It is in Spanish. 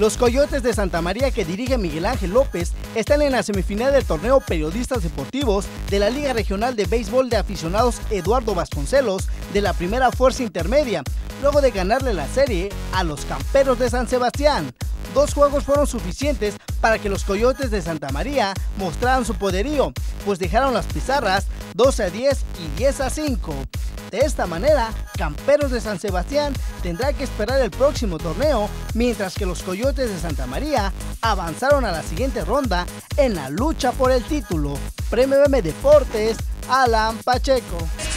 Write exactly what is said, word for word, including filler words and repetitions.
Los Coyotes de Santa María, que dirige Miguel Ángel López, están en la semifinal del torneo Periodistas Deportivos de la Liga Regional de Béisbol de Aficionados Eduardo Vasconcelos de la Primera Fuerza Intermedia, luego de ganarle la serie a los Camperos de San Sebastián. Dos juegos fueron suficientes para que los Coyotes de Santa María mostraran su poderío, pues dejaron las pizarras doce a diez y diez a cinco. De esta manera, Camperos de San Sebastián tendrá que esperar el próximo torneo, mientras que los Coyotes de Santa María avanzaron a la siguiente ronda en la lucha por el título. Premio M Deportes, Alan Pacheco.